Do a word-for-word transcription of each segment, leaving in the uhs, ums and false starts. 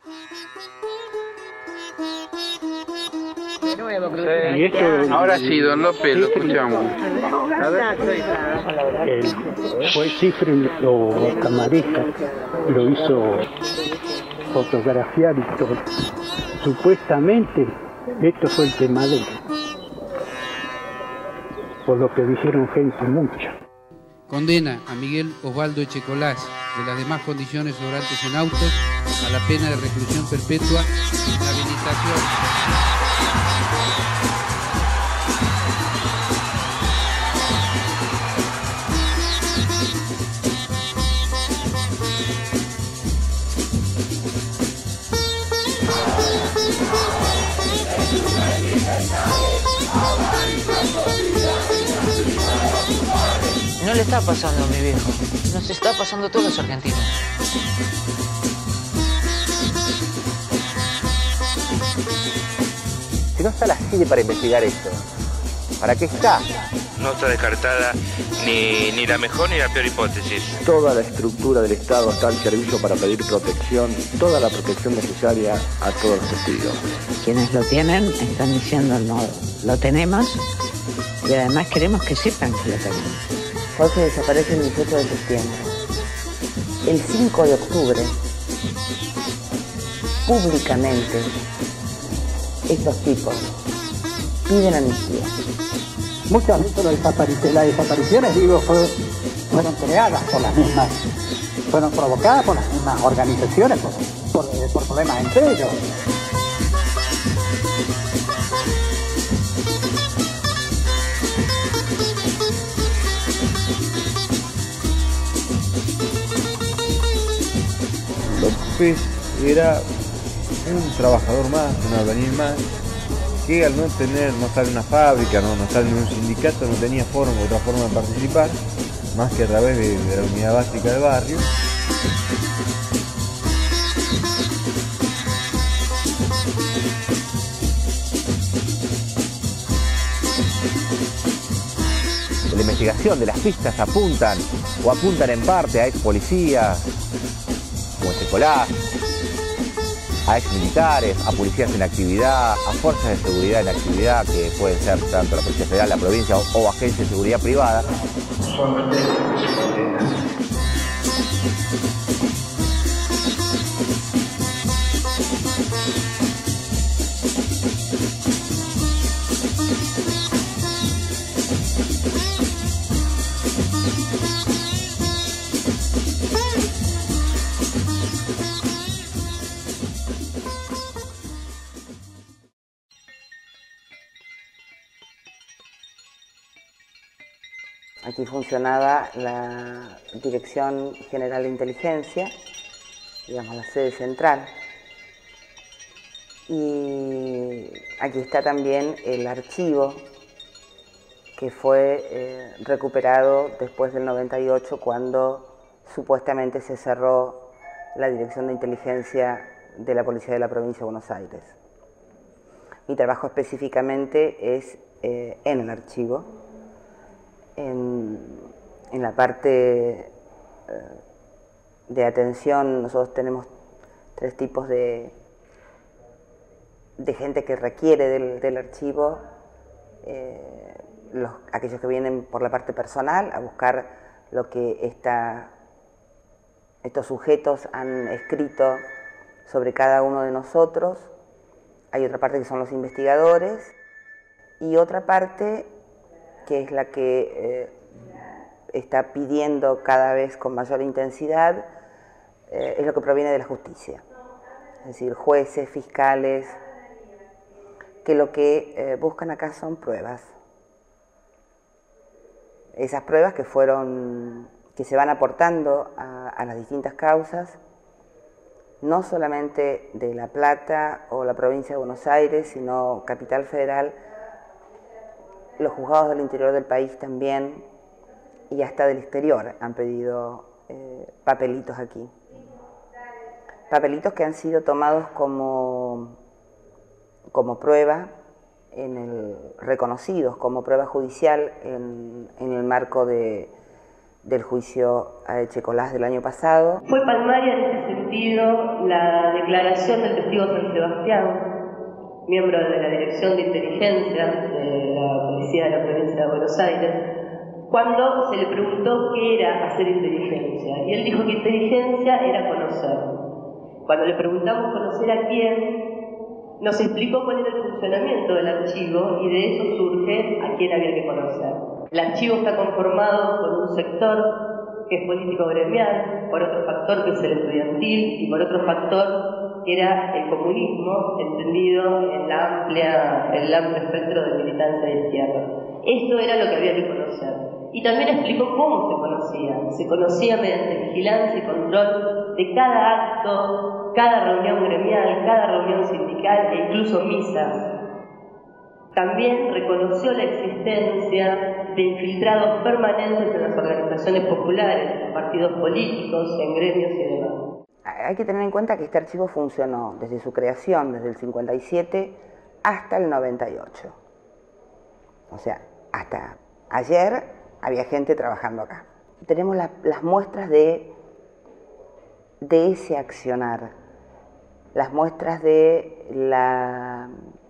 Y esto, ahora sí, don López, lo escuchamos. El juez Cifre o Camareza lo hizo fotografiar y todo. Supuestamente esto fue el quemadero, por lo que dijeron gente mucha. Condena a Miguel Osvaldo Echecolás de las demás condiciones sobrantes en autos a la pena de reclusión perpetua sin habilitación. No le está pasando a mi viejo, nos está pasando a todos los argentinos. Si no está la C I D E para investigar esto, ¿para qué está? No está descartada ni, ni la mejor ni la peor hipótesis. Toda la estructura del Estado está al servicio para pedir protección, toda la protección necesaria a todos los testigos. Quienes lo tienen están diciendo no, lo tenemos y además queremos que sepan que lo tenemos. Jorge desaparece el dieciocho de septiembre. El cinco de octubre, públicamente, estos tipos piden amnistía. Muchas veces las desapariciones, las desapariciones digo, fue, fueron creadas por las mismas, fueron provocadas por las mismas organizaciones, por, por, por problemas entre ellos. López era un trabajador más, un albañil más, que al no tener, no estar en una fábrica, no, no estar en un sindicato, no tenía forma, otra forma de participar, más que a través de, de la unidad básica del barrio. La investigación de las pistas apuntan, o apuntan en parte a ex policías, como Echecolás, a ex militares, a policías en actividad, a fuerzas de seguridad en actividad, que pueden ser tanto la Policía Federal, la provincia o, o agencias de seguridad privada. Aquí funcionaba la Dirección General de Inteligencia, digamos la sede central. Y aquí está también el archivo que fue eh, recuperado después del noventa y ocho, cuando supuestamente se cerró la Dirección de Inteligencia de la Policía de la Provincia de Buenos Aires. Mi trabajo específicamente es eh, en el archivo. En, en la parte eh, de atención, nosotros tenemos tres tipos de, de gente que requiere del, del archivo. Eh, los, aquellos que vienen por la parte personal a buscar lo que esta, estos sujetos han escrito sobre cada uno de nosotros. Hay otra parte que son los investigadores y otra parte que es la que eh, está pidiendo cada vez con mayor intensidad, eh, es lo que proviene de la justicia. Es decir, jueces, fiscales, que lo que eh, buscan acá son pruebas. Esas pruebas que fueron, que se van aportando a, a las distintas causas, no solamente de La Plata o la provincia de Buenos Aires, sino Capital Federal, los juzgados del interior del país también, y hasta del exterior han pedido eh, papelitos aquí. Papelitos que han sido tomados como, como prueba, en el, reconocidos como prueba judicial en, en el marco de, del juicio a Echecolás del año pasado. Fue palmaria en este sentido la declaración del testigo San Sebastián, miembro de la Dirección de Inteligencia de la Policía de la Provincia de Buenos Aires, cuando se le preguntó qué era hacer inteligencia. Y él dijo que inteligencia era conocer. Cuando le preguntamos conocer a quién, nos explicó cuál era el funcionamiento del archivo y de eso surge a quién había que conocer. El archivo está conformado por un sector que es político gremial, por otro factor que es el estudiantil y por otro factor que era el comunismo, entendido en la amplia, el amplio espectro de militancia de izquierda. Esto era lo que había que conocer. Y también explicó cómo se conocía. Se conocía mediante vigilancia y control de cada acto, cada reunión gremial, cada reunión sindical e incluso misas. También reconoció la existencia de infiltrados permanentes en las organizaciones populares, en partidos políticos, en gremios y demás. Hay que tener en cuenta que este archivo funcionó desde su creación, desde el cincuenta y siete hasta el noventa y ocho. O sea, hasta ayer había gente trabajando acá. Tenemos la, las muestras de, de ese accionar, las muestras de la,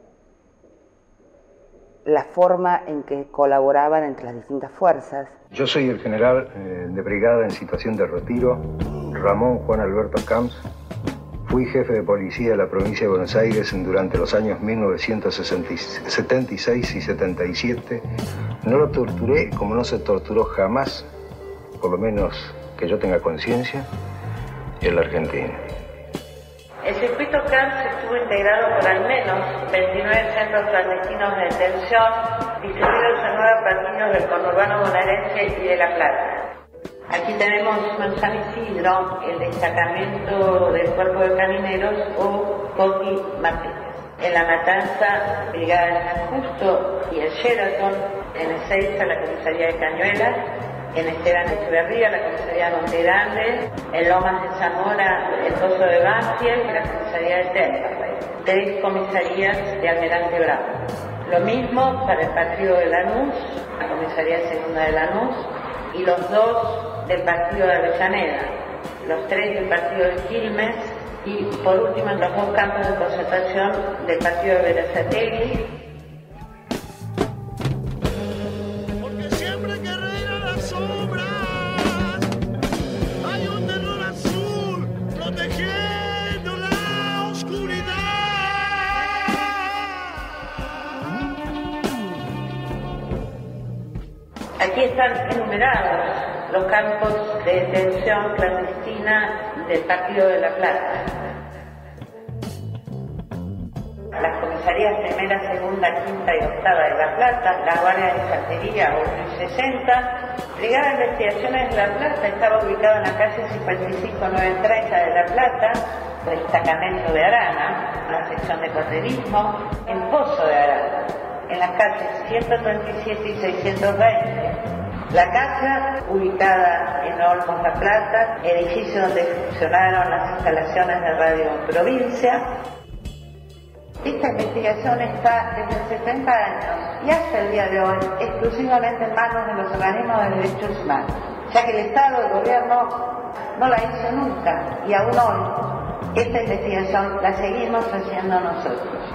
la forma en que colaboraban entre las distintas fuerzas. Yo soy el general eh, de brigada en situación de retiro, Ramón Juan Alberto Camps. Fui jefe de policía de la provincia de Buenos Aires durante los años mil novecientos setenta y seis y setenta y siete. No lo torturé como no se torturó jamás, por lo menos que yo tenga conciencia, en la Argentina. El circuito Camps estuvo integrado por al menos veintinueve centros clandestinos de detención distribuidos en nueve partidos del conurbano bonaerense y de La Plata. Aquí tenemos en San Isidro el destacamento del Cuerpo de Camineros o Coqui Martínez. En La Matanza, Brigada de San Justo y el Sheraton. En Ezeiza, la Comisaría de Cañuelas. En Esteban Echeverría, la Comisaría de Monte Grande. En Lomas de Zamora, el Pozo de Banfield y la Comisaría de Temperley. Tres comisarías de Almirante Brown. Lo mismo para el partido de Lanús, la Comisaría Segunda de Lanús, y los dos del partido de Avellaneda, los tres del partido de Quilmes y por último los dos campos de concentración del partido de Berazategui. Porque siempre que reina las sombras hay un terror azul protegiendo la oscuridad. Aquí están enumerados los campos de detención clandestina del Partido de La Plata. Las comisarías primera, segunda, quinta y octava de La Plata, la Guardia de Infantería uno y sesenta, Brigada de Investigaciones de La Plata estaba ubicada en la calle cincuenta y cinco novecientos treinta de La Plata, destacamento de Arana, la sección de corderismo, en Pozo de Arana, en las calles ciento treinta y siete y seiscientos veinte. La casa, ubicada en Olmos La Plata, edificio donde funcionaron las instalaciones de Radio Provincia. Esta investigación está desde setenta años y hasta el día de hoy exclusivamente en manos de los organismos de derechos humanos, ya que el Estado, el gobierno, no la hizo nunca y aún hoy esta investigación la seguimos haciendo nosotros.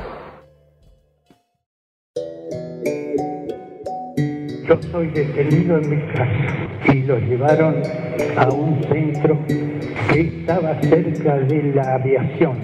Yo soy detenido en mi casa y lo llevaron a un centro que estaba cerca de la aviación.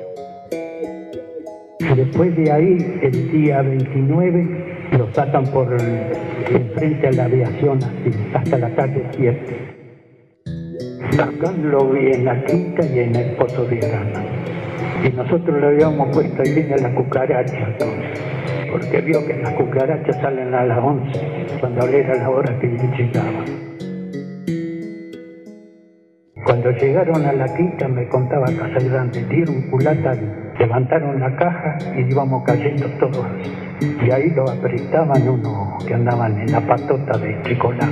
Después de ahí, el día veintinueve, lo sacan por enfrente a la aviación, así, hasta la calle siete. Acá lo vi en la quinta y en el Pozo de Arana. Y nosotros le habíamos puesto ahí viene la cucaracha, entonces, porque vio que las cucarachas salen a las once, cuando era la hora que llegaba. Cuando llegaron a la quinta, me contaba Casa Grande, dieron culata, levantaron la caja y íbamos cayendo todos. Y ahí lo apretaban unos que andaban en la patota de Chicolás.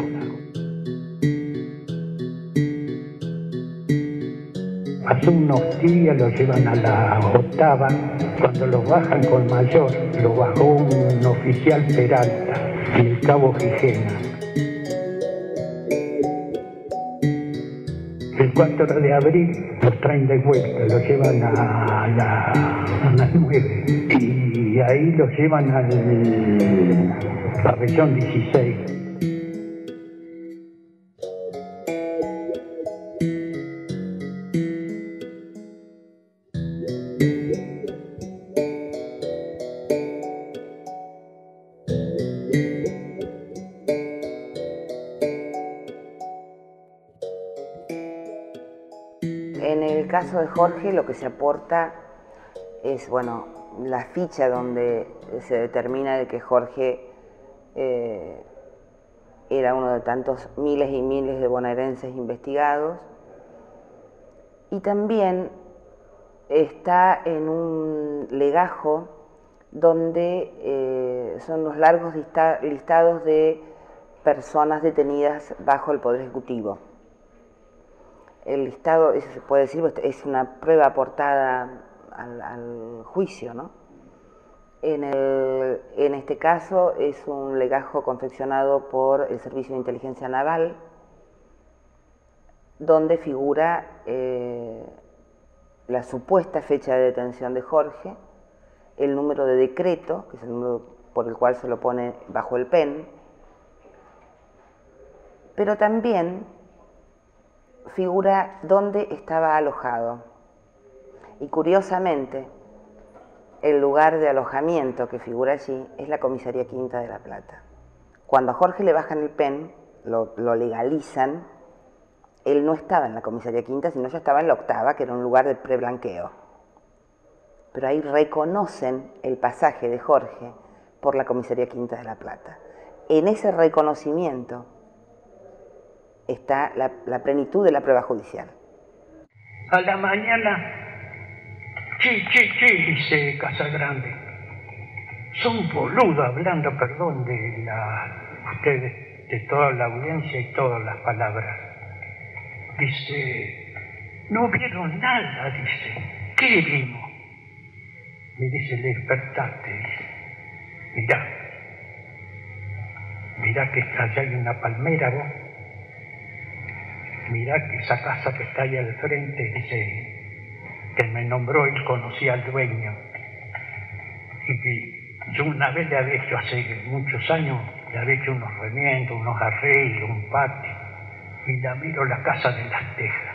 Pasó unos días, lo llevan a la octava. Cuando lo bajan con mayor, lo bajó un oficial Peralta y el cabo Gijena. el cuatro de abril los traen de vuelta, los llevan a, la, a las nueve y ahí los llevan al pabellón dieciséis. En el caso de Jorge, lo que se aporta es, bueno, la ficha donde se determina de que Jorge eh, era uno de tantos miles y miles de bonaerenses investigados, y también está en un legajo donde eh, son los largos lista listados de personas detenidas bajo el Poder Ejecutivo. El listado, eso se puede decir, es una prueba aportada al, al juicio, ¿no? En, el, en este caso es un legajo confeccionado por el Servicio de Inteligencia Naval, donde figura eh, la supuesta fecha de detención de Jorge, el número de decreto, que es el número por el cual se lo pone bajo el P E N, pero también figura dónde estaba alojado. Y curiosamente, el lugar de alojamiento que figura allí es la Comisaría Quinta de La Plata. Cuando a Jorge le bajan el P E N, lo, lo legalizan, él no estaba en la Comisaría Quinta, sino ya estaba en la Octava, que era un lugar de preblanqueo. Pero ahí reconocen el pasaje de Jorge por la Comisaría Quinta de La Plata. En ese reconocimiento está la, la plenitud de la prueba judicial. A la mañana, chi, chi, chi, dice Casagrande. Son boludos hablando, perdón, de la, ustedes, de toda la audiencia y todas las palabras. Dice, no vieron nada, dice. ¿Qué vimos? Me dice, le despertaste, dice. Mirá, mirá que allá hay una palmera, vos. Mirá que esa casa que está ahí al frente, dice, que me nombró, él conocía al dueño. Y que yo una vez le había hecho, hace muchos años, le había hecho unos remiendos, unos arreglos, un patio, y la miro la casa de las Tejas.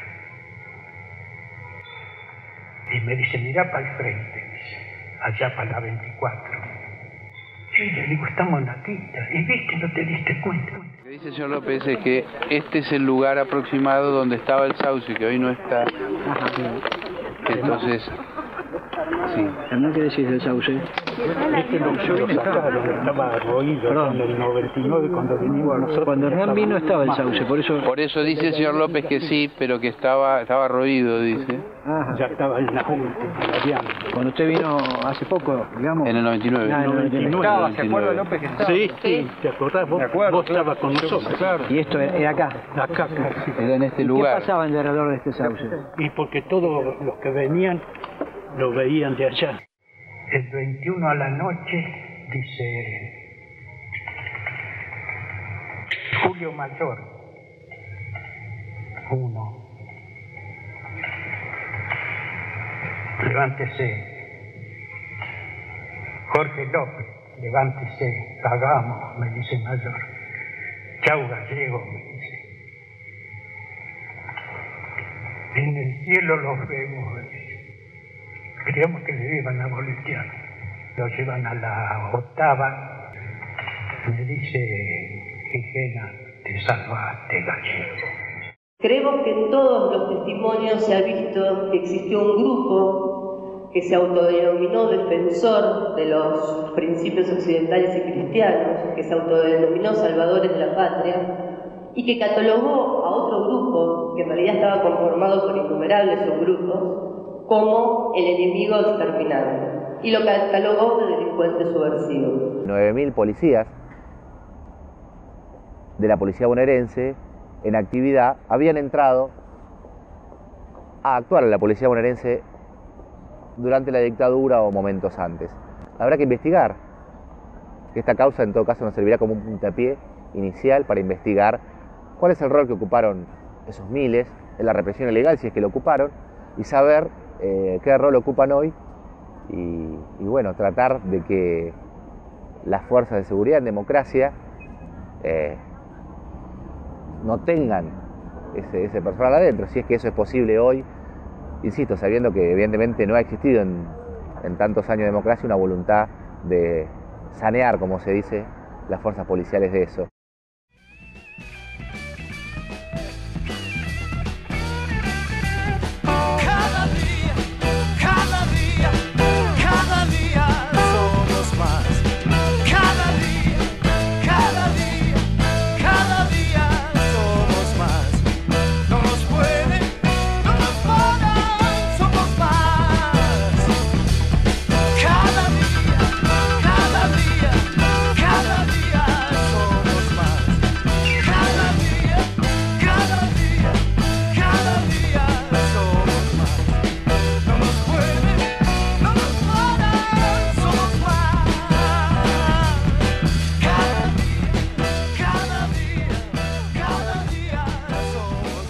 Y me dice, mirá para el frente, dice, allá para la veinticuatro. Y le digo, estamos en la quinta, y viste, no te diste cuenta. Lo que dice el señor López es que este es el lugar aproximado donde estaba el sauce, que hoy no está. Entonces, sí. ¿También qué decís del sauce? Este lo, lo sacaron, estaba roído en el noventa y nueve cuando vinimos nosotros. Cuando Hernán vino estaba el sauce, por eso... Por eso dice el señor López que sí, pero que estaba, estaba roído, dice. Ajá. Ya estaba en la última. Cuando usted vino hace poco, digamos... En el noventa y nueve. Ah, en el noventa y nueve. Estaba, ¿se acuerda López que estaba? Sí, sí, ¿te acordás? Vos, acuerdo, vos estabas con nosotros. Claro. Y esto era acá. Acá, acá. Sí. Era en este lugar. ¿Qué pasaba alrededor de este sauce? Y porque todos los que venían lo veían de allá. El veintiuno a la noche, dice Julio Mayor, uno, levántese. Jorge López, levántese, cagamos, me dice Mayor. Chau Gallego, me dice. En el cielo los vemos, me dice. Creíamos que le iban a voltear. Lo llevan a la octava. Me dice, Gigena, te salvaste, Gallego. Creemos que en todos los testimonios se ha visto que existió un grupo que se autodenominó defensor de los principios occidentales y cristianos, que se autodenominó salvadores de la patria, y que catalogó a otro grupo, que en realidad estaba conformado por innumerables subgrupos, como el enemigo exterminado, y lo catalogó de delincuente subversivo. nueve mil policías de la policía bonaerense en actividad habían entrado a actuar en la policía bonaerense durante la dictadura o momentos antes. Habrá que investigar. Esta causa en todo caso nos servirá como un puntapié inicial para investigar cuál es el rol que ocuparon esos miles en la represión ilegal, si es que lo ocuparon, y saber eh, qué rol ocupan hoy, y, y bueno, tratar de que las fuerzas de seguridad en democracia eh, no tengan ese, ese personal adentro, si es que eso es posible hoy, insisto, sabiendo que evidentemente no ha existido en, en tantos años de democracia una voluntad de sanear, como se dice, las fuerzas policiales de eso. Cada día, cada día, cada día somos más. Cada día, cada día, cada día somos más. No nos pueden, no nos paran, somos más. Cada día, cada día, cada día somos más. Cada día, cada día, cada día somos más. No nos pueden, no nos paran, somos más. Cada día, cada día, cada día somos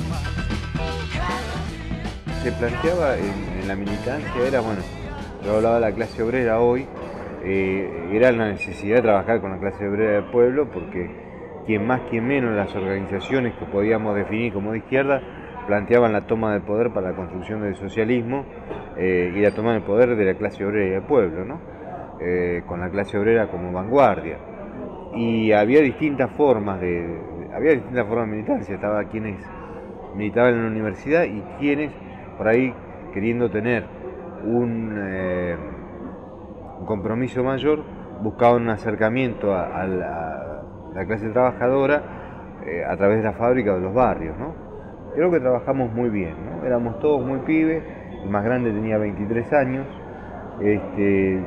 más. Se planteaba en, en la militancia, era bueno, yo hablaba de la clase obrera hoy, eh, era la necesidad de trabajar con la clase obrera del pueblo, porque quien más, quien menos, las organizaciones que podíamos definir como de izquierda, planteaban la toma del poder para la construcción del socialismo eh, y la toma del poder de la clase obrera y del pueblo, ¿no? Eh, con la clase obrera como vanguardia. Y había distintas formas de, de- había distintas formas de militancia, estaba quienes militaban en la universidad y quienes por ahí queriendo tener un, eh, un compromiso mayor buscaban un acercamiento a, a la, la clase trabajadora eh, a través de la fábrica o de los barrios, ¿no? Creo que trabajamos muy bien, ¿no? Éramos todos muy pibes, el más grande tenía veintitrés años, este,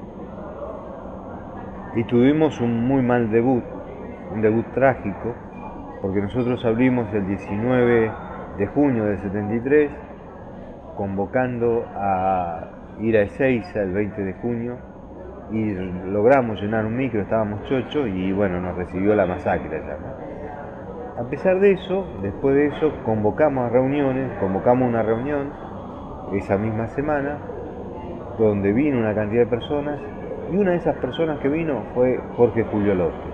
y tuvimos un muy mal debut, un debut trágico, porque nosotros abrimos el diecinueve de junio del setenta y tres, convocando a ir a Ezeiza el veinte de junio, y logramos llenar un micro, estábamos chochos, y bueno, nos recibió la masacre allá, ¿no? A pesar de eso, después de eso, convocamos a reuniones, convocamos una reunión esa misma semana, donde vino una cantidad de personas, y una de esas personas que vino fue Jorge Julio López.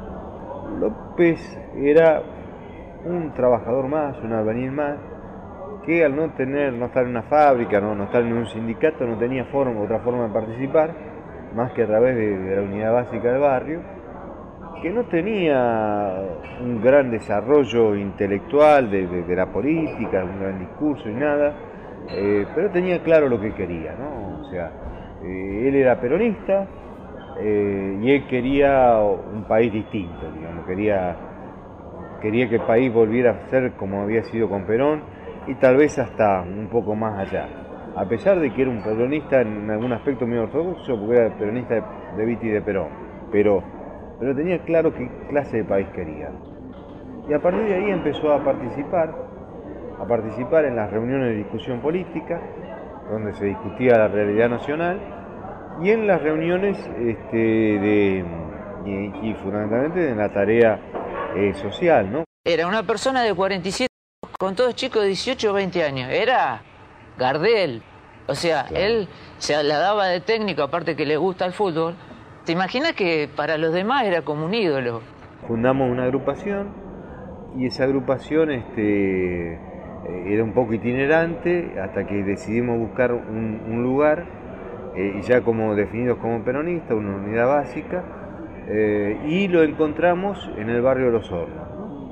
López era un trabajador más, un albañil más, que al no tener, no estar en una fábrica, no, no estar en un sindicato, no tenía forma, otra forma de participar, más que a través de, de la unidad básica del barrio, que no tenía un gran desarrollo intelectual de, de, de la política, un gran discurso y nada, eh, pero tenía claro lo que quería, ¿no? O sea, eh, él era peronista eh, y él quería un país distinto, digamos, quería, quería que el país volviera a ser como había sido con Perón y tal vez hasta un poco más allá. A pesar de que era un peronista en algún aspecto muy ortodoxo, porque era peronista de, de Vita y de Perón, pero, pero tenía claro qué clase de país quería. Y a partir de ahí empezó a participar, a participar en las reuniones de discusión política, donde se discutía la realidad nacional, y en las reuniones este, de, y, y fundamentalmente en la tarea eh, social, ¿no? Era una persona de cuarenta y siete con todos chicos de dieciocho o veinte años. Era Gardel. O sea, claro. Él se la daba de técnico, aparte que le gusta el fútbol. ¿Te imaginas que para los demás era como un ídolo? Fundamos una agrupación y esa agrupación este, era un poco itinerante hasta que decidimos buscar un, un lugar eh, y ya como definidos como peronistas, una unidad básica, eh, y lo encontramos en el barrio de Los Hornos.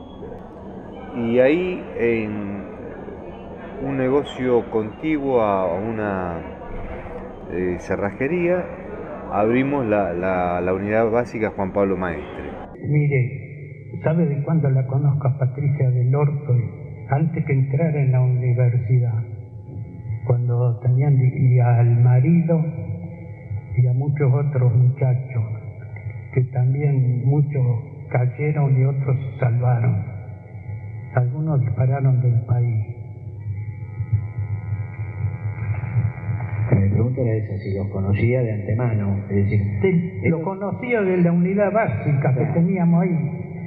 Y ahí, en un negocio contiguo a una eh, cerrajería, abrimos la, la, la unidad básica Juan Pablo Maestre. Mire, ¿sabe de cuándo la conozco a Patricia del Orto? Antes que entrara en la universidad, cuando tenían y al marido y a muchos otros muchachos, que también muchos cayeron y otros se salvaron. Algunos dispararon del país. Mi pregunta era esa, si los conocía de antemano, es decir... Sí, lo conocía de la unidad básica que teníamos ahí.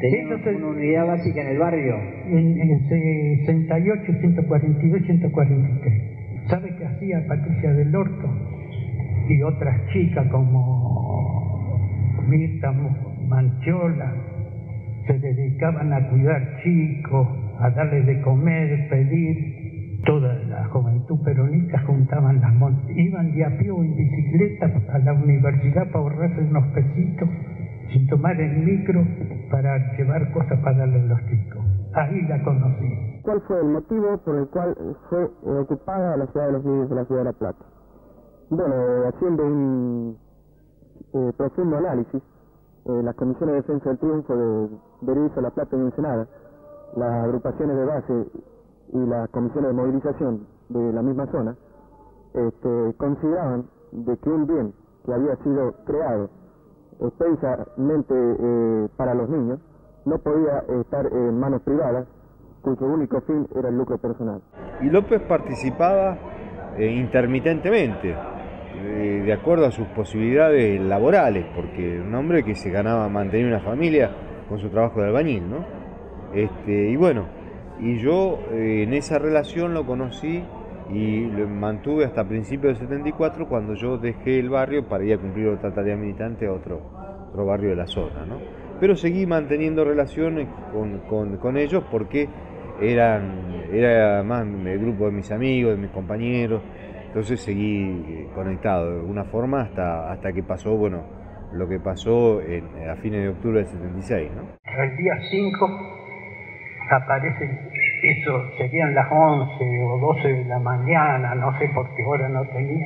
¿Tenía Eso se- una unidad básica en el barrio? En, en sesenta y ocho, ciento cuarenta y dos, ciento cuarenta y tres. ¿Sabe qué hacía Patricia del Orto? Y otras chicas como Mirta Manchola se dedicaban a cuidar chicos, a darles de comer, pedir. Toda la juventud peronista juntaban las monedas, iban de a pie o en bicicleta a la universidad para ahorrarse unos pesitos, sin tomar el micro para llevar cosas para darle a los chicos. Ahí la conocí. ¿Cuál fue el motivo por el cual fue eh, ocupada la ciudad de los niños de la ciudad de La Plata? Bueno, eh, haciendo un eh, profundo análisis, eh, las comisiones de defensa del triunfo de Berenice La Plata y Ensenada, las agrupaciones de base y las comisiones de movilización de la misma zona, este, consideraban de que un bien que había sido creado expresamente eh, para los niños no podía estar en manos privadas, cuyo único fin era el lucro personal. Y López participaba eh, intermitentemente, eh, de acuerdo a sus posibilidades laborales, porque un hombre que se ganaba mantener una familia con su trabajo de albañil, ¿no? Este, y bueno, y yo eh, en esa relación lo conocí y lo mantuve hasta principios del setenta y cuatro, cuando yo dejé el barrio para ir a cumplir otra tarea militante a otro, otro barrio de la zona, ¿no? Pero seguí manteniendo relaciones con, con, con ellos porque eran, era más el grupo de mis amigos, de mis compañeros, entonces seguí conectado de alguna forma hasta, hasta que pasó, bueno, lo que pasó en, a fines de octubre del setenta y seis, ¿no? El día cinco aparecen, eso serían las once o doce de la mañana, no sé por qué hora no tenía,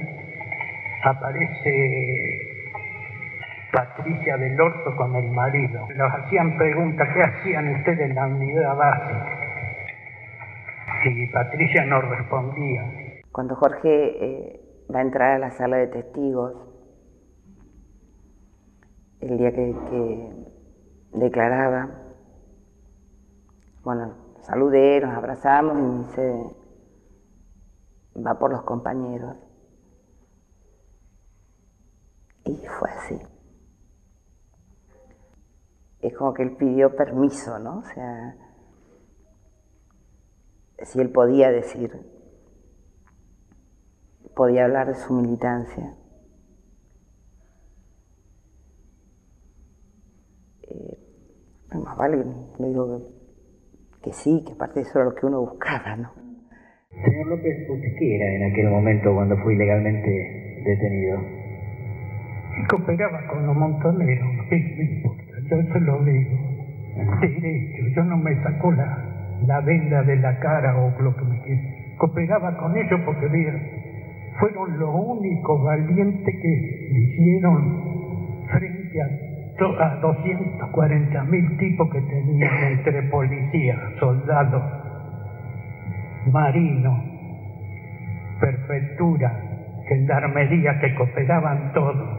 aparece Patricia del Orto con el marido. Nos hacían preguntas, ¿qué hacían ustedes en la unidad básica? Y Patricia no respondía. Cuando Jorge eh, va a entrar a la sala de testigos, el día que, que declaraba, bueno, saludé, nos abrazamos y me dice, va por los compañeros. Y fue así. Es como que él pidió permiso, ¿no? O sea, si él podía decir, podía hablar de su militancia. Eh, más vale, le digo que, que sí, que aparte eso era lo que uno buscaba, ¿no? Señor López, ¿usted qué era en aquel momento cuando fue ilegalmente detenido? Y cooperaba con los montoneros, ¿qué me importa? Yo se lo digo, derecho, yo no me saco la, la venda de la cara o lo que me quiera. Cooperaba con ellos porque digan, fueron los únicos valientes que hicieron frente a, to, a doscientos cuarenta mil tipos que tenían entre policías, soldados, marinos, prefectura, gendarmería, que cooperaban todos.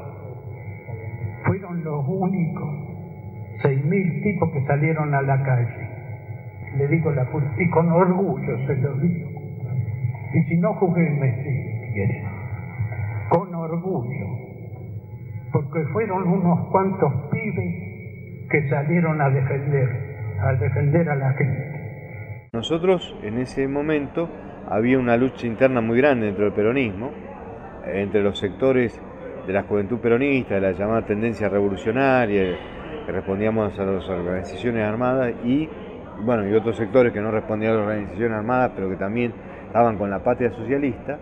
Fueron los únicos seis mil tipos que salieron a la calle. Le digo la pura, y con orgullo se lo digo. Y si no, juzguenme si quieren. Con orgullo. Porque fueron unos cuantos pibes que salieron a defender, a defender a la gente. Nosotros en ese momento había una lucha interna muy grande dentro del peronismo, entre los sectores de la juventud peronista, de la llamada tendencia revolucionaria, que respondíamos a las organizaciones armadas, y bueno, y otros sectores que no respondían a las organizaciones armadas, pero que también estaban con la patria socialista,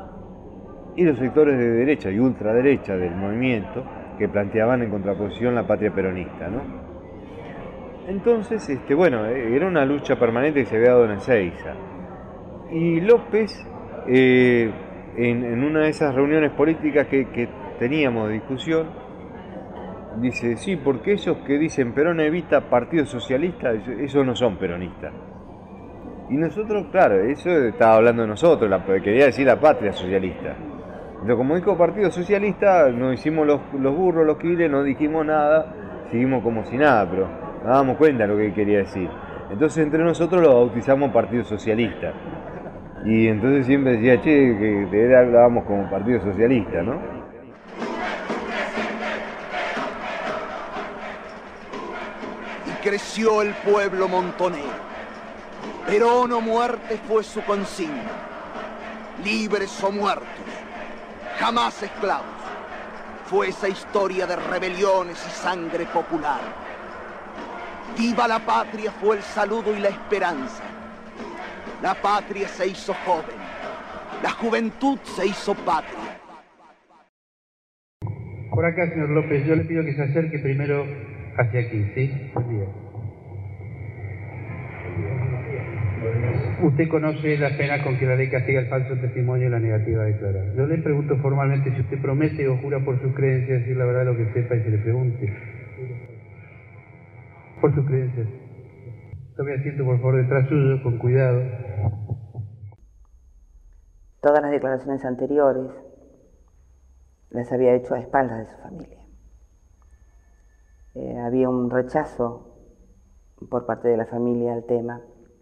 y los sectores de derecha y ultraderecha del movimiento, que planteaban en contraposición la patria peronista, ¿no? Entonces, este, bueno, era una lucha permanente que se había dado en Ezeiza. Y López, eh, en, en una de esas reuniones políticas que, que teníamos de discusión, dice, sí, porque esos que dicen Perón evita Partido Socialista, esos no son peronistas. Y nosotros, claro, eso estaba hablando de nosotros, la, quería decir la patria socialista. Pero como dijo Partido Socialista, nos hicimos los, los burros, los quiles, no dijimos nada, seguimos como si nada, pero nos dábamos cuenta de lo que quería decir. Entonces entre nosotros lo bautizamos Partido Socialista. Y entonces siempre decía, che, que te hablábamos como Partido Socialista, ¿no? creció el pueblo montonero. Perón o muerte fue su consigna. Libres o muertos, jamás esclavos. Fue esa historia de rebeliones y sangre popular. Viva la patria fue el saludo y la esperanza. La patria se hizo joven, la juventud se hizo patria. Por acá, señor López, yo le pido que se acerque primero hacia aquí, ¿sí? Buen día. Usted conoce la pena con que la ley castiga el falso testimonio y la negativa a declarar. Yo le pregunto formalmente si usted promete o jura por sus creencias decir la verdad lo que sepa y se le pregunte. Por sus creencias. Tome asiento, por favor, detrás suyo, con cuidado. Todas las declaraciones anteriores las había hecho a espaldas de su familia. Eh, había un rechazo por parte de la familia al tema.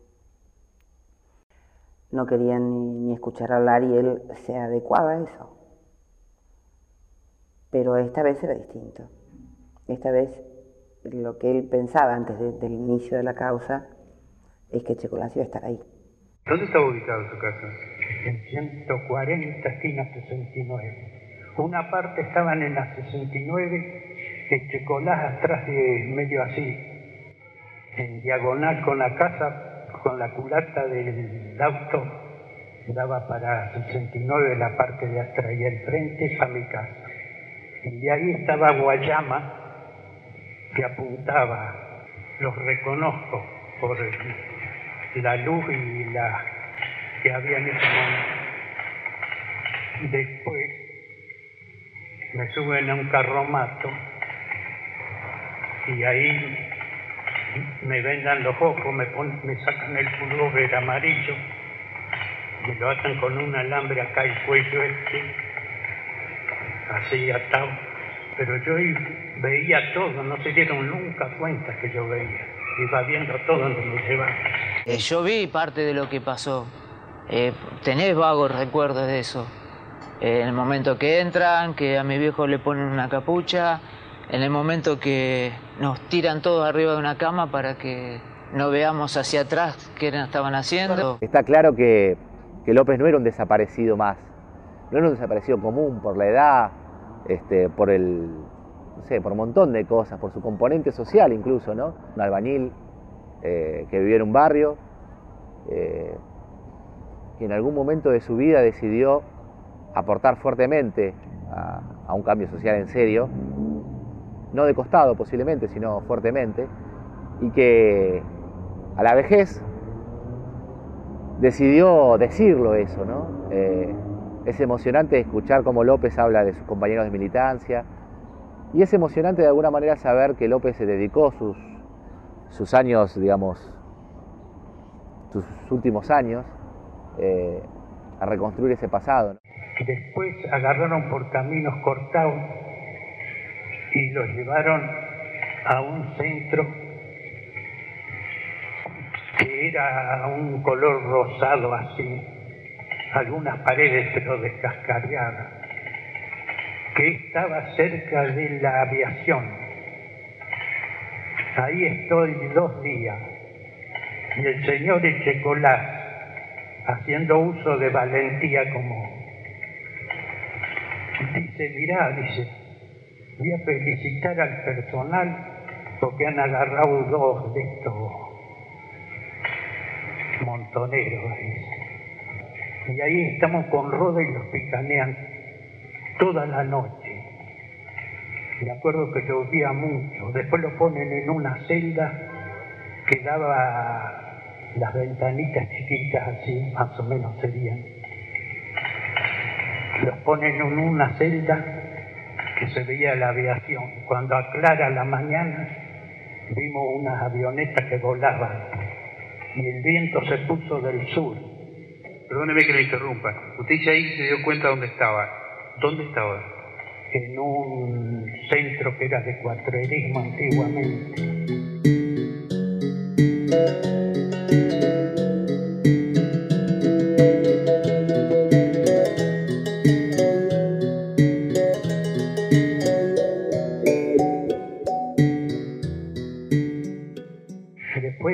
No querían ni, ni escuchar hablar y él se adecuaba a eso. Pero esta vez era distinto. Esta vez lo que él pensaba antes de, del inicio de la causa es que Checolás iba a estar ahí. ¿Dónde estaba ubicado su casa? En ciento cuarenta, esquina sesenta y nueve. Una parte estaban en la sesenta y nueve, en Checolás, atrás de medio así, en diagonal con la casa, con la culata del auto, daba para sesenta y nueve la parte de atrás y el frente para mi casa. Y de ahí estaba Guayama, que apuntaba, los reconozco por la luz y la que había en ese momento. Después me suben a un carromato y ahí me vendan los ojos, me, ponen, me sacan el pullover amarillo, me lo atan con un alambre acá el cuello este, así atado. Pero yo veía todo, no se dieron nunca cuenta que yo veía. Iba viendo todo donde me llevaba. Eh, yo vi parte de lo que pasó. Eh, tenés vagos recuerdos de eso. Eh, en el momento que entran, que a mi viejo le ponen una capucha, en el momento que nos tiran todos arriba de una cama para que no veamos hacia atrás qué estaban haciendo. Está claro que, que López no era un desaparecido más. No era un desaparecido común por la edad, este, por el, no sé, por un montón de cosas, por su componente social incluso, ¿no? Un albañil eh, que vivía en un barrio, eh, que en algún momento de su vida decidió aportar fuertemente a, a un cambio social en serio, no de costado posiblemente, sino fuertemente, y que a la vejez decidió decirlo eso, ¿no? Eh, es emocionante escuchar cómo López habla de sus compañeros de militancia, y es emocionante de alguna manera saber que López se dedicó sus, sus años, digamos, sus últimos años, eh, a reconstruir ese pasado, ¿no? Después agarraron por caminos cortados y los llevaron a un centro que era un color rosado así, algunas paredes pero descascarriadas, que estaba cerca de la aviación. Ahí estoy dos días y el señor Echecolás, haciendo uso de valentía como dice, mirá, dice, voy a felicitar al personal porque han agarrado dos de estos montoneros, dice. Y ahí estamos con Roda y los picanean toda la noche. Me acuerdo que llovía mucho, después lo ponen en una celda que daba las ventanitas chiquitas así, más o menos serían. Los ponen en una celda que se veía la aviación. Cuando aclara la mañana, vimos unas avionetas que volaban y el viento se puso del sur. Perdóneme que le interrumpa. Usted ya ahí se dio cuenta dónde estaba. ¿Dónde estaba? En un centro que era de cuatrerismo antiguamente.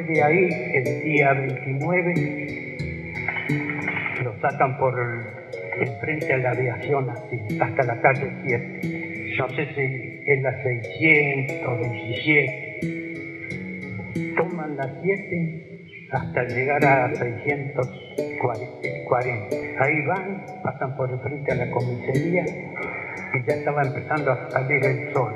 Después de ahí, el día veintinueve, lo sacan por el, enfrente a la aviación, así, hasta la calle siete. No sé si es la seiscientos diecisiete. Toman la siete hasta llegar a seiscientos cuarenta. Ahí van, pasan por el frente a la comisaría y ya estaba empezando a salir el sol.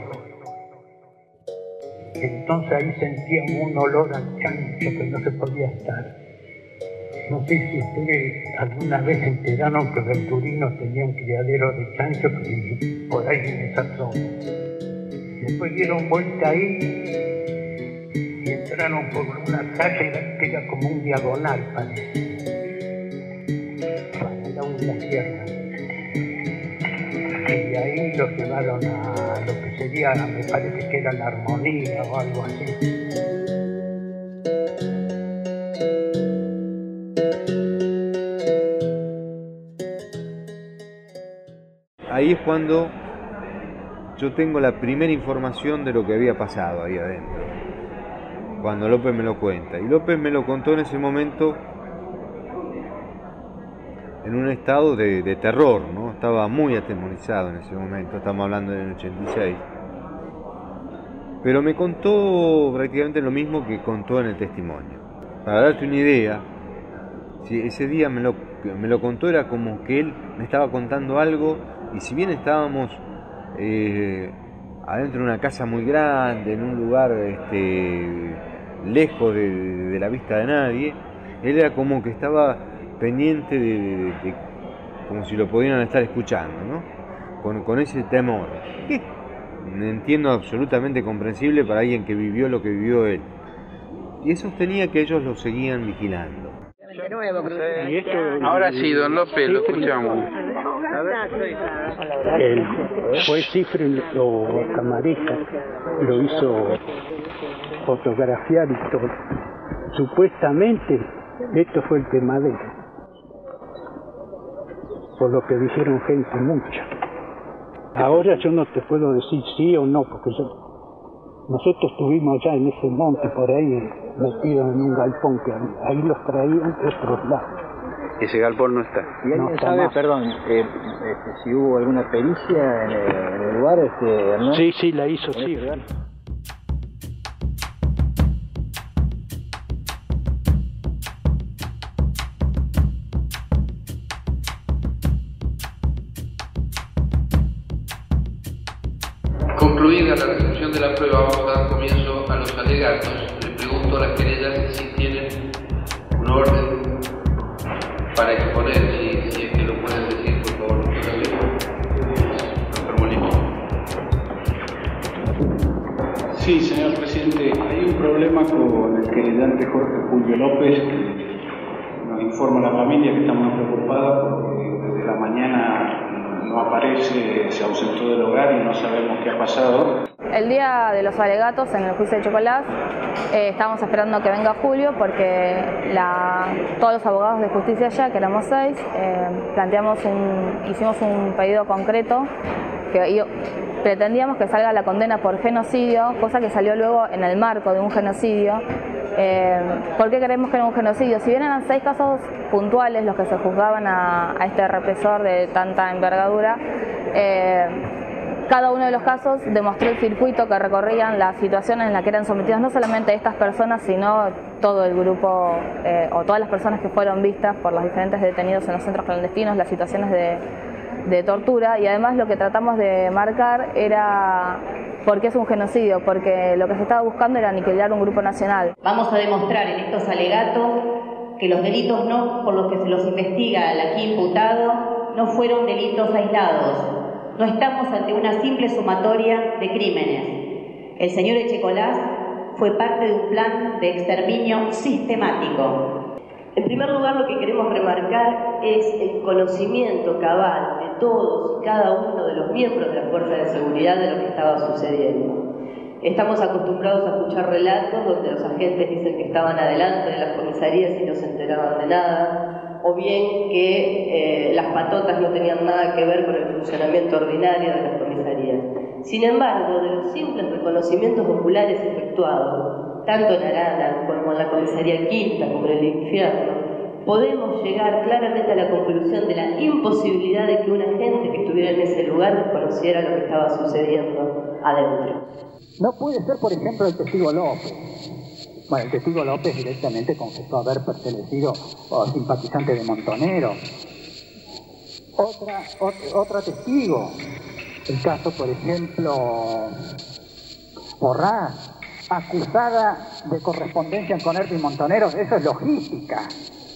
Entonces ahí sentíamos un olor al chancho que no se podía estar. No sé si ustedes alguna vez se enteraron que Venturino tenía un criadero de chanchos por ahí en esa zona. Después dieron vuelta ahí y entraron por una calle que era como un diagonal, parece, para lado de la izquierda. Y de ahí los llevaron a lo que sería, me parece que era la Armonía o algo así. Ahí es cuando yo tengo la primera información de lo que había pasado ahí adentro, cuando López me lo cuenta. Y López me lo contó en ese momento en un estado de, de terror, ¿no? Estaba muy atemorizado en ese momento, estamos hablando del ochenta y seis. Pero me contó prácticamente lo mismo que contó en el testimonio. Para darte una idea, si ese día me lo, me lo contó, era como que él me estaba contando algo, y si bien estábamos eh, adentro de una casa muy grande, en un lugar este, lejos de, de, de la vista de nadie, él era como que estaba pendiente de, de, de, de como si lo pudieran estar escuchando, ¿no? Con, con ese temor, que entiendo absolutamente comprensible para alguien que vivió lo que vivió él. Y eso sostenía que ellos lo seguían vigilando. Y esto, ahora sí, don López, lo escuchamos. El juez Cifre o Camarista lo hizo fotografiar y todo. Supuestamente esto fue el quemadero, por lo que dijeron gente mucha. Ahora yo no te puedo decir sí o no, porque yo, nosotros estuvimos allá en ese monte por ahí metidos en un galpón que ahí los traían de otros lados. Ese galpón no está. ¿Y alguien no sabe, más. perdón, eh, este, si hubo alguna pericia en el, en el lugar, este, Hernán? Sí, sí, la hizo, sí. Concluida la resolución de la prueba, vamos a dar comienzo a los alegatos. Le pregunto a las querellas si tienen un orden para exponer, si, si es que lo pueden decir, por favor. Doctor Molina. Sí, señor presidente, hay un problema con el querellante Jorge Julio López. Nos informa la familia que está muy preocupada porque desde la mañana no aparece, se ausentó del hogar y no sabemos qué ha pasado. El día de los alegatos en el juicio de Chocolás, eh, estábamos esperando que venga Julio porque la, todos los abogados de justicia allá, que éramos seis, eh, planteamos un, hicimos un pedido concreto que yo, pretendíamos que salga la condena por genocidio, cosa que salió luego en el marco de un genocidio. Eh, ¿Por qué creemos que era un genocidio? Si bien eran seis casos puntuales los que se juzgaban a, a este represor de tanta envergadura, eh, cada uno de los casos demostró el circuito que recorrían las situaciones en las que eran sometidos no solamente estas personas, sino todo el grupo eh, o todas las personas que fueron vistas por los diferentes detenidos en los centros clandestinos, las situaciones de, de tortura. Y además lo que tratamos de marcar era por qué es un genocidio, porque lo que se estaba buscando era aniquilar un grupo nacional. Vamos a demostrar en estos alegatos que los delitos no por los que se los investiga al aquí imputado no fueron delitos aislados. No estamos ante una simple sumatoria de crímenes. El señor Echecolás fue parte de un plan de exterminio sistemático. En primer lugar, lo que queremos remarcar es el conocimiento cabal de todos y cada uno de los miembros de la Fuerza de Seguridad de lo que estaba sucediendo. Estamos acostumbrados a escuchar relatos donde los agentes dicen que estaban adelante de las comisarías y no se enteraban de nada, o bien que eh, las patotas no tenían nada que ver con el funcionamiento ordinario de las comisarías. Sin embargo, de los simples reconocimientos populares efectuados, tanto en Arana como en la comisaría Quinta, como en el infierno, podemos llegar claramente a la conclusión de la imposibilidad de que una gente que estuviera en ese lugar desconociera lo que estaba sucediendo adentro. No puede ser, por ejemplo, el testigo López. Bueno, el testigo López directamente confesó haber pertenecido o simpatizante de Montonero. Otra, otra, otra testigo, el caso, por ejemplo, Porras, acusada de correspondencia con Erwin Montonero, eso es logística.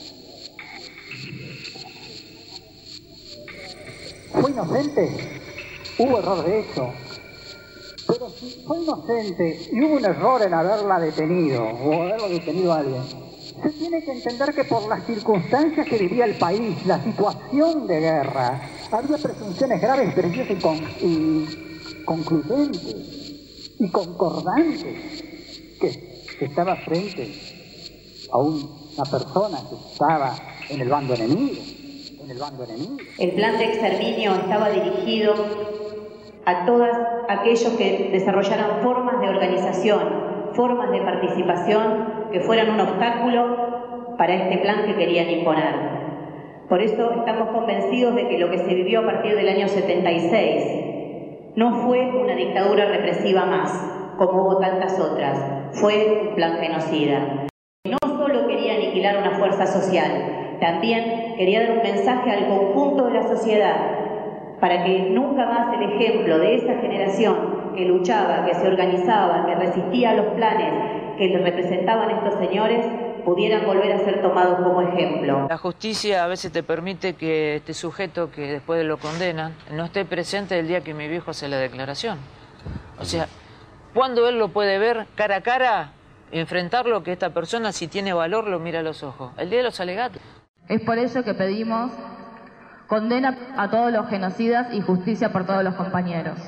¿Fue inocente? Hubo error de hecho. Pero si fue inocente y hubo un error en haberla detenido, o haberlo detenido a alguien, se tiene que entender que por las circunstancias que vivía el país, la situación de guerra, había presunciones graves, precisas y, con, y concluyentes y concordantes, que, que estaba frente a un, una persona que estaba en el bando enemigo, en el bando enemigo. El plan de exterminio estaba dirigido a todos aquellos que desarrollaran formas de organización, formas de participación que fueran un obstáculo para este plan que querían imponer. Por eso estamos convencidos de que lo que se vivió a partir del año setenta y seis no fue una dictadura represiva más, como hubo tantas otras, fue un plan genocida. No solo quería aniquilar una fuerza social, también quería dar un mensaje al conjunto de la sociedad para que nunca más el ejemplo de esa generación que luchaba, que se organizaba, que resistía a los planes que le representaban estos señores, pudieran volver a ser tomados como ejemplo. La justicia a veces te permite que este sujeto que después lo condenan no esté presente el día que mi viejo hace la declaración. O sea, ¿cuándo él lo puede ver cara a cara, enfrentarlo, que esta persona, si tiene valor, lo mira a los ojos? El día de los alegatos. Es por ello que pedimos condena a todos los genocidas y justicia por todos los compañeros.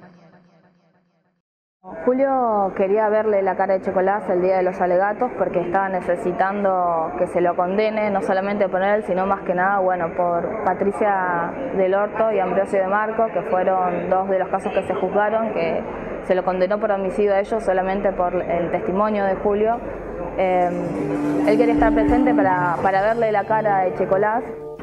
Julio quería verle la cara de Checolás el día de los alegatos porque estaba necesitando que se lo condene, no solamente por él, sino más que nada, bueno, por Patricia del Orto y Ambrosio de Marco, que fueron dos de los casos que se juzgaron, que se lo condenó por homicidio a ellos solamente por el testimonio de Julio. Eh, él quería estar presente para, para verle la cara de Checolás.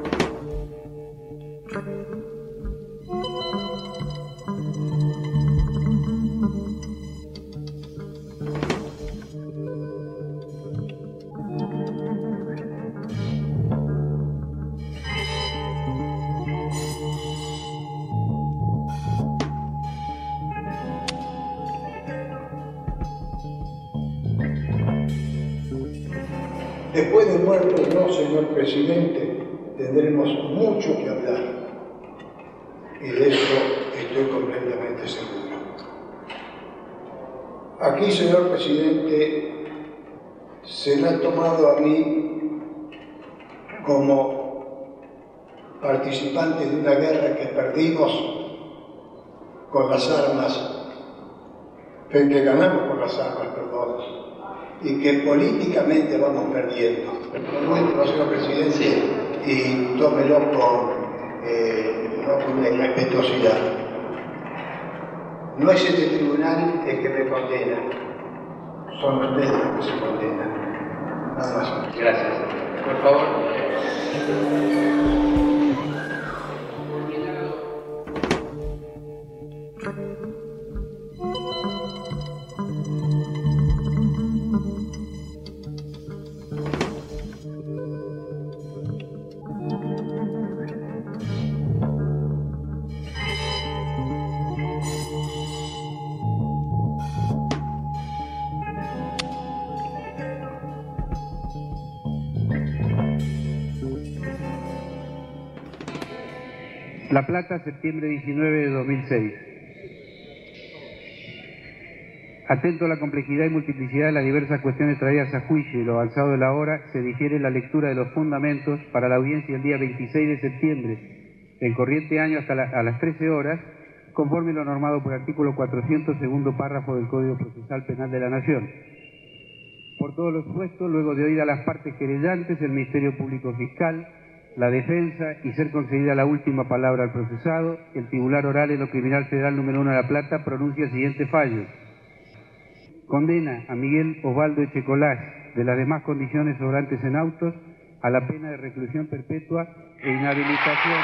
Después de muerto no, señor presidente, tendremos mucho que hablar. Y de eso estoy completamente seguro. Aquí, señor presidente, se me ha tomado a mí como participante de una guerra que perdimos con las armas, que ganamos con las armas, perdón, y que políticamente vamos perdiendo. Nuestro, señor presidente, sí. Y tómelo con, eh, no con irrespetuosidad. No es este tribunal el que me condena, son ustedes los que se condenan. Nada más. Gracias. Por favor. La Plata, septiembre diecinueve de dos mil seis. Atento a la complejidad y multiplicidad de las diversas cuestiones traídas a juicio y lo avanzado de la hora, se difiere la lectura de los fundamentos para la audiencia el día veintiséis de septiembre del corriente año hasta la, a las trece horas, conforme lo normado por el artículo cuatrocientos, segundo párrafo del Código Procesal Penal de la Nación. Por todo lo expuesto, luego de oír a las partes querellantes, el Ministerio Público Fiscal, la defensa y ser concedida la última palabra al procesado, el Tribunal Oral en lo Criminal Federal número uno de La Plata pronuncia el siguiente fallo. condena a Miguel Osvaldo Echecolás, de las demás condiciones sobrantes en autos, a la pena de reclusión perpetua e inhabilitación.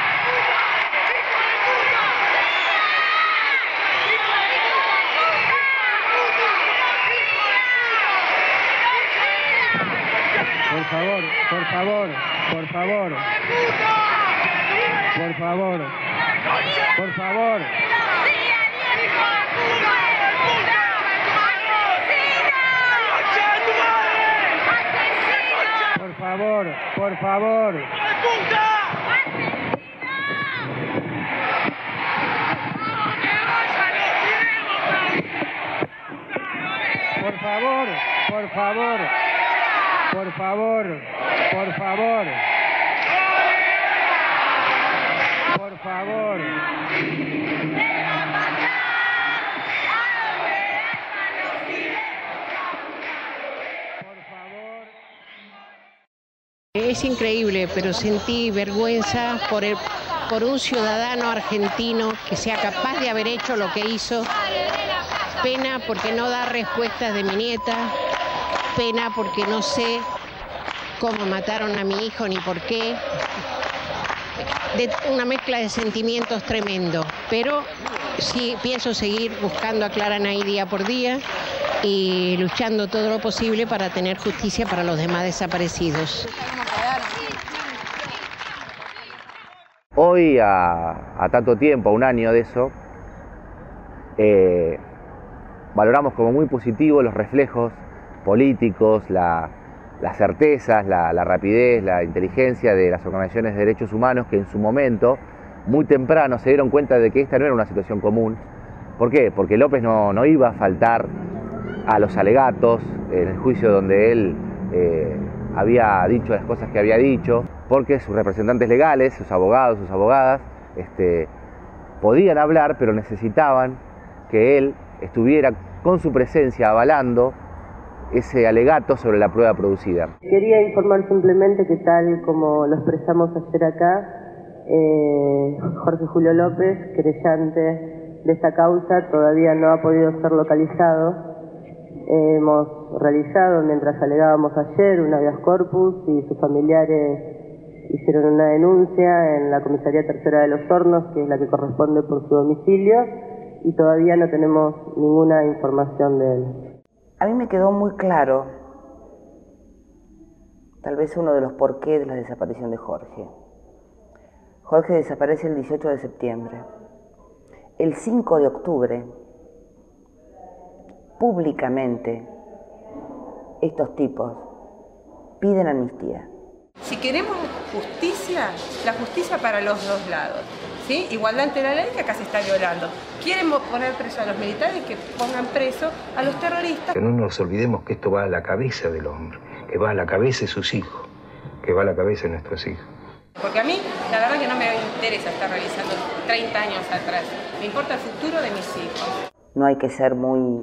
Por favor, por favor, por favor, por favor, por favor. Por favor, por favor. Por favor, por favor. Por favor, por favor. Por favor. Es increíble, pero sentí vergüenza por, el, por un ciudadano argentino que sea capaz de haber hecho lo que hizo. Pena porque no da respuestas de mi nieta. Pena porque no sé cómo mataron a mi hijo ni por qué. De una mezcla de sentimientos tremendo. Pero sí pienso seguir buscando a Clara Nay día por día y luchando todo lo posible para tener justicia para los demás desaparecidos. Hoy, a, a tanto tiempo, a un año de eso, eh, valoramos como muy positivo los reflejos políticos, la, las certezas, la, la rapidez, la inteligencia de las organizaciones de derechos humanos que en su momento, muy temprano, se dieron cuenta de que esta no era una situación común. ¿Por qué? Porque López no, no iba a faltar a los alegatos en el juicio donde él eh, había dicho las cosas que había dicho, porque sus representantes legales, sus abogados, sus abogadas, este, podían hablar, pero necesitaban que él estuviera con su presencia avalando ese alegato sobre la prueba producida. Quería informar simplemente que tal como lo expresamos ayer acá, eh, Jorge Julio López, querellante de esta causa, todavía no ha podido ser localizado. Eh, hemos realizado, mientras alegábamos ayer, un habeas corpus y sus familiares hicieron una denuncia en la Comisaría Tercera de los Hornos, que es la que corresponde por su domicilio, y todavía no tenemos ninguna información de él. A mí me quedó muy claro, tal vez uno de los porqués de la desaparición de Jorge. Jorge desaparece el dieciocho de septiembre. El cinco de octubre, públicamente, estos tipos piden amnistía. Si queremos justicia, la justicia para los dos lados, ¿sí? Igualdad ante la ley, que acá se está violando. Quieren poner preso a los militares, que pongan preso a los terroristas. Que no nos olvidemos que esto va a la cabeza del hombre, que va a la cabeza de sus hijos, que va a la cabeza de nuestros hijos. Porque a mí, la verdad que no me interesa estar realizando treinta años atrás. Me importa el futuro de mis hijos. No hay que ser muy,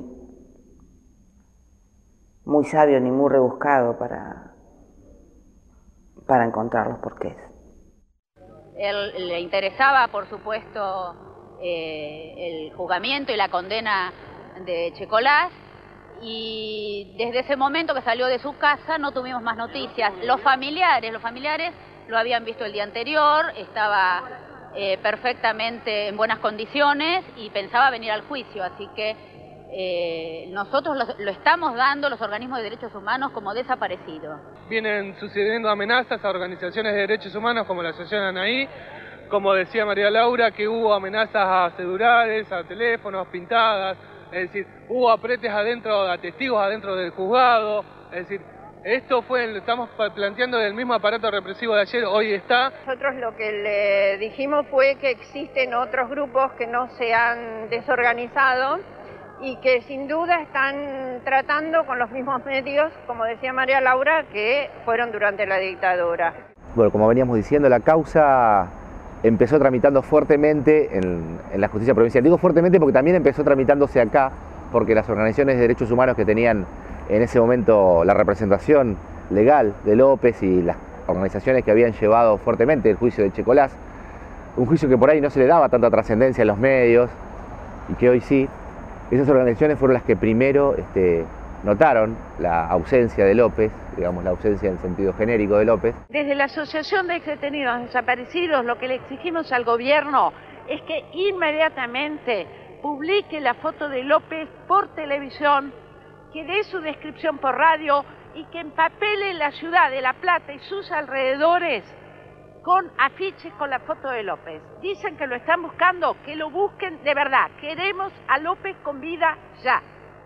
muy sabio ni muy rebuscado para, para encontrar los porqués. Él le interesaba, por supuesto, eh, el juzgamiento y la condena de Echecolás, y desde ese momento que salió de su casa no tuvimos más noticias. Los familiares, los familiares lo habían visto el día anterior, estaba eh, perfectamente en buenas condiciones y pensaba venir al juicio, así que eh, nosotros lo, lo estamos dando, los organismos de derechos humanos, como desaparecido. Vienen sucediendo amenazas a organizaciones de derechos humanos como la Asociación Anaí, como decía María Laura, que hubo amenazas a celulares, a teléfonos, pintadas, es decir, hubo apretes adentro, a testigos adentro del juzgado, es decir, esto fue, lo estamos planteando del mismo aparato represivo de ayer, hoy está. Nosotros lo que le dijimos fue que existen otros grupos que no se han desorganizado y que sin duda están tratando con los mismos medios, como decía María Laura, que fueron durante la dictadura. Bueno, como veníamos diciendo, la causa empezó tramitando fuertemente en, en la justicia provincial. Digo fuertemente porque también empezó tramitándose acá, porque las organizaciones de derechos humanos que tenían en ese momento la representación legal de López y las organizaciones que habían llevado fuertemente el juicio de Echecolás, un juicio que por ahí no se le daba tanta trascendencia en los medios y que hoy sí, Esas organizaciones fueron las que primero este, notaron la ausencia de López, digamos la ausencia en sentido genérico de López. Desde la Asociación de Detenidos Desaparecidos lo que le exigimos al gobierno es que inmediatamente publique la foto de López por televisión, que dé su descripción por radio y que empapele la ciudad de La Plata y sus alrededores con afiches con la foto de López. Dicen que lo están buscando, que lo busquen de verdad. Queremos a López con vida ya.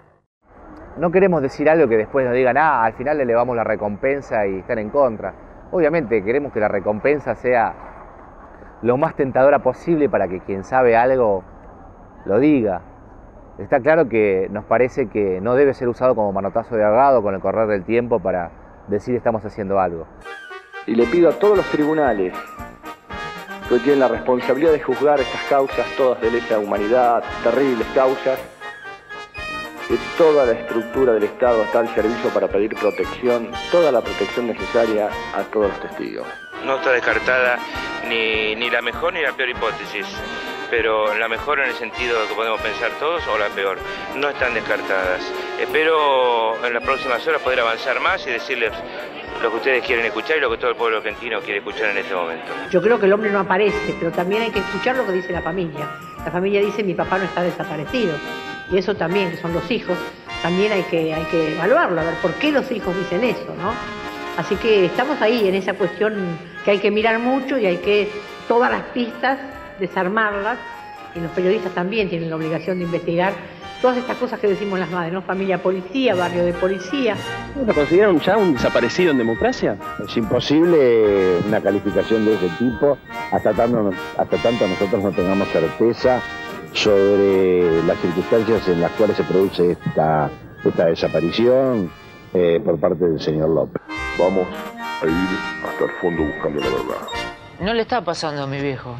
No queremos decir algo que después nos digan, ah, al final le elevamos la recompensa y están en contra. Obviamente queremos que la recompensa sea lo más tentadora posible para que quien sabe algo lo diga. Está claro que nos parece que no debe ser usado como manotazo de ahogado con el correr del tiempo para decir estamos haciendo algo. Y le pido a todos los tribunales que hoy tienen la responsabilidad de juzgar estas causas, todas de lesa humanidad, terribles causas, que toda la estructura del Estado está al servicio para pedir protección, toda la protección necesaria a todos los testigos. No está descartada ni, ni la mejor ni la peor hipótesis, pero la mejor en el sentido que podemos pensar todos o la peor. No están descartadas. Espero en las próximas horas poder avanzar más y decirles lo que ustedes quieren escuchar y lo que todo el pueblo argentino quiere escuchar en este momento. Yo creo que el hombre no aparece, pero también hay que escuchar lo que dice la familia. La familia dice mi papá no está desaparecido. Y eso también, que son los hijos, también hay que, hay que evaluarlo, a ver por qué los hijos dicen eso, ¿no? Así que estamos ahí en esa cuestión que hay que mirar mucho y hay que, todas las pistas, desarmarlas, y los periodistas también tienen la obligación de investigar todas estas cosas que decimos las madres, ¿no? Familia policía, barrio de policía. ¿Lo consideran ya un desaparecido en democracia? Es imposible una calificación de ese tipo hasta tanto, hasta tanto nosotros no tengamos certeza sobre las circunstancias en las cuales se produce esta, esta desaparición eh, por parte del señor López. Vamos a ir hasta el fondo buscando la verdad. No le está pasando a mi viejo.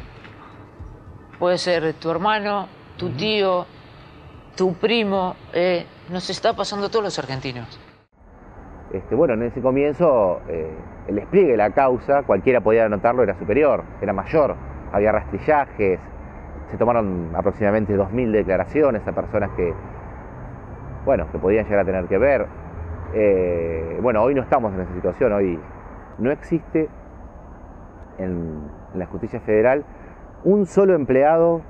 Puede ser tu hermano, tu tío, tu primo, eh, nos está pasando a todos los argentinos. Este, bueno, en ese comienzo eh, el despliegue de la causa, cualquiera podía notarlo, era superior, era mayor, había rastrillajes, se tomaron aproximadamente dos mil declaraciones a personas que, bueno, que podían llegar a tener que ver. Eh, bueno, hoy no estamos en esa situación, hoy no existe en, en la justicia federal un solo empleado,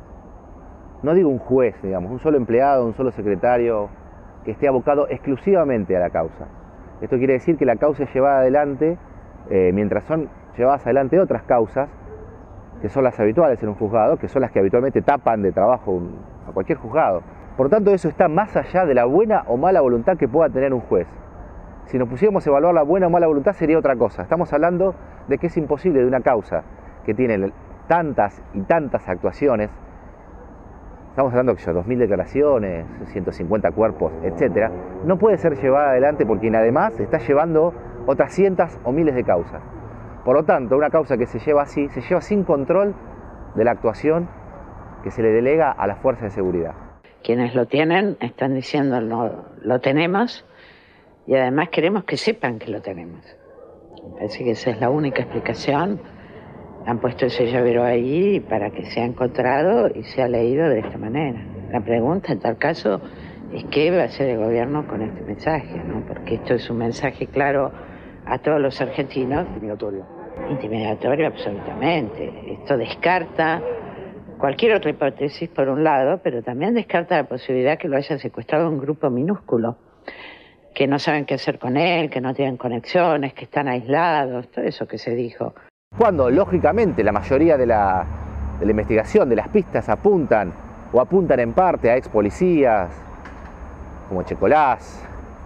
no digo un juez, digamos, un solo empleado, un solo secretario que esté abocado exclusivamente a la causa. Esto quiere decir que la causa es llevada adelante eh, mientras son llevadas adelante otras causas que son las habituales en un juzgado, que son las que habitualmente tapan de trabajo un, a cualquier juzgado. Por tanto, eso está más allá de la buena o mala voluntad que pueda tener un juez. Si nos pusiéramos a evaluar la buena o mala voluntad sería otra cosa. Estamos hablando de que es imposible de una causa que tiene tantas y tantas actuaciones, estamos hablando de dos mil declaraciones, ciento cincuenta cuerpos, etcétera, no puede ser llevada adelante porque además está llevando otras cientos o miles de causas. Por lo tanto, una causa que se lleva así, se lleva sin control de la actuación que se le delega a las fuerzas de seguridad. Quienes lo tienen están diciendo no lo tenemos y además queremos que sepan que lo tenemos. Me parece que esa es la única explicación. Han puesto ese llavero ahí para que sea encontrado y sea leído de esta manera. La pregunta en tal caso es qué va a hacer el gobierno con este mensaje, ¿no? Porque esto es un mensaje claro a todos los argentinos. Intimidatorio. Intimidatorio, absolutamente. Esto descarta cualquier otra hipótesis, por un lado, pero también descarta la posibilidad que lo haya secuestrado un grupo minúsculo, que no saben qué hacer con él, que no tienen conexiones, que están aislados, todo eso que se dijo. Cuando, lógicamente, la mayoría de la, de la investigación, de las pistas apuntan, o apuntan en parte a ex policías, como Checolás,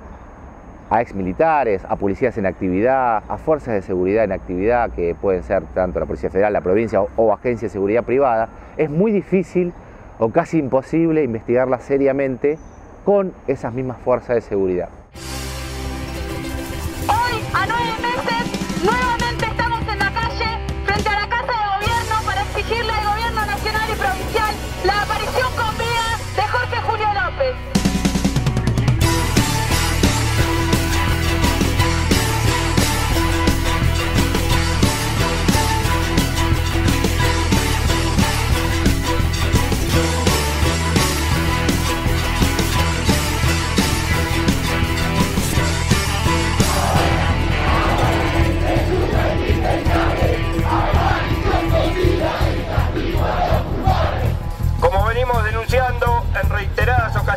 a ex militares, a policías en actividad, a fuerzas de seguridad en actividad, que pueden ser tanto la Policía Federal, la provincia o, o agencias de seguridad privada, es muy difícil o casi imposible investigarlas seriamente con esas mismas fuerzas de seguridad. Hoy, a nueve meses, nuevamente estamos en la calle, frente a la Casa de Gobierno, para exigirle al Gobierno nacional y provincial la aparición con vida de Jorge Julio López.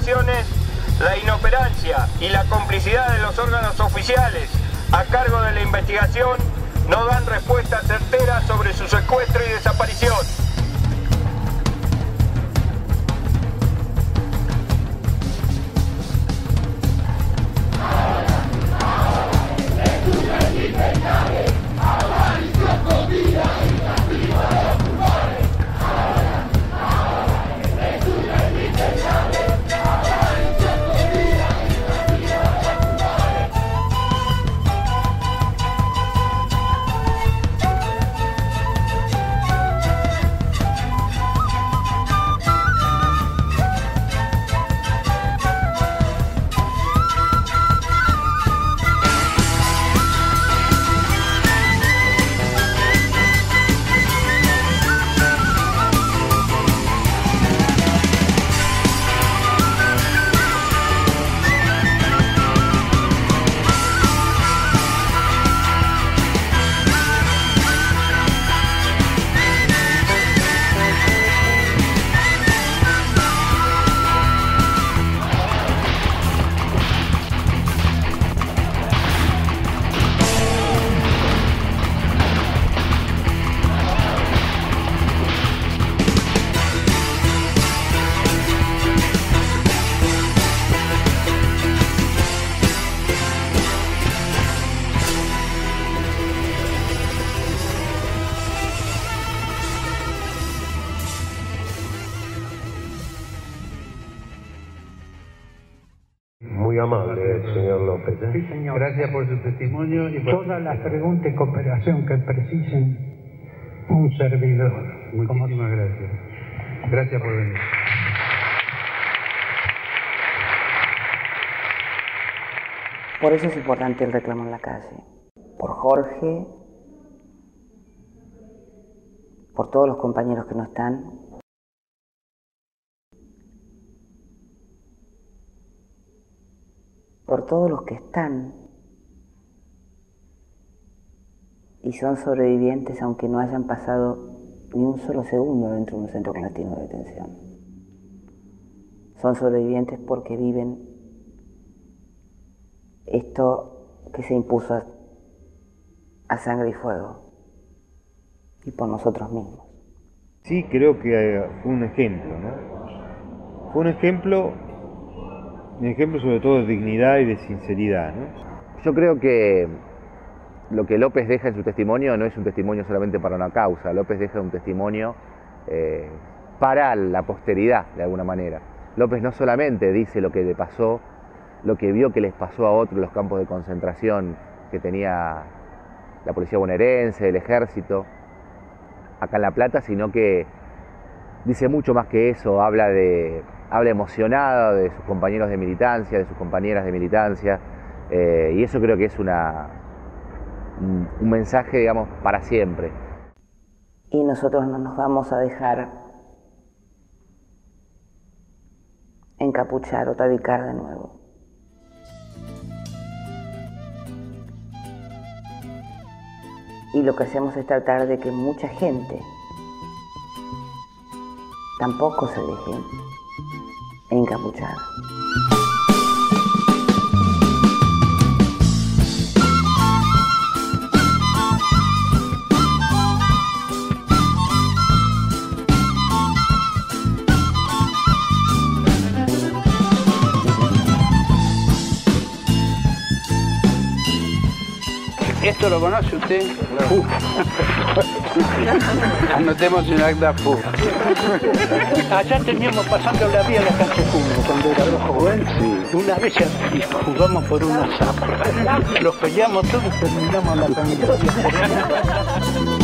investigaciones, la inoperancia y la complicidad de los órganos oficiales a cargo de la investigación no dan respuesta certera sobre su secuestro y desaparición. Muy amable, señor López. ¿eh? Sí, señor. Gracias por su testimonio y por... Todas las preguntas y cooperación que precisen un servidor. Muchísimas Como... gracias. Gracias por venir. Por eso es importante el reclamo en la calle. Por Jorge, por todos los compañeros que no están. Por todos los que están y son sobrevivientes aunque no hayan pasado ni un solo segundo dentro de un centro clandestino de detención. Son sobrevivientes porque viven esto que se impuso a, a sangre y fuego y por nosotros mismos. Sí, creo que fue un ejemplo, ¿no? Fue un ejemplo... Un ejemplo sobre todo de dignidad y de sinceridad, ¿no? Yo creo que lo que López deja en su testimonio no es un testimonio solamente para una causa. López deja un testimonio eh, para la posteridad, de alguna manera. López no solamente dice lo que le pasó, lo que vio que les pasó a otros en los campos de concentración que tenía la policía bonaerense, el ejército, acá en La Plata, sino que dice mucho más que eso. Habla de... habla emocionada de sus compañeros de militancia, de sus compañeras de militancia, eh, y eso creo que es una, un, un mensaje, digamos, para siempre. Y nosotros no nos vamos a dejar encapuchar o tabicar de nuevo. Y lo que hacemos es tratar de que mucha gente tampoco se deje encapuchar. ¿Esto lo conoce usted? No. Anotemos en acta F U. Allá teníamos pasando la vía a la cancha Cubo cuando era joven. Sí. Una vez jugamos por una zapa. Los peleamos todos y terminamos la familia.